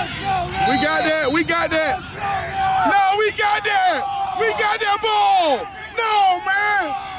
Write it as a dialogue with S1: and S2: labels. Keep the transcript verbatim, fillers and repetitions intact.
S1: We got that. We got that. No, we got that. We got that ball. No, man.